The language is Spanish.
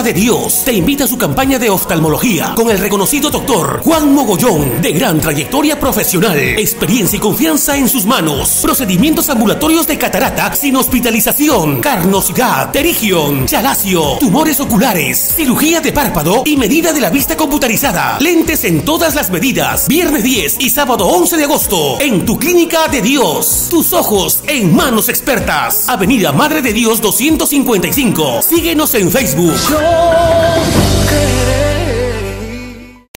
Clínica de Dios te invita a su campaña de oftalmología con el reconocido doctor Juan Mogollón, de gran trayectoria profesional, experiencia y confianza en sus manos. Procedimientos ambulatorios de catarata sin hospitalización, carnosidad, pterigión, chalacio, tumores oculares, cirugía de párpado y medida de la vista computarizada. Lentes en todas las medidas. Viernes 10 y sábado 11 de agosto en tu Clínica de Dios. Tus ojos en manos expertas. Avenida Madre de Dios 255. Síguenos en Facebook. Yo queremos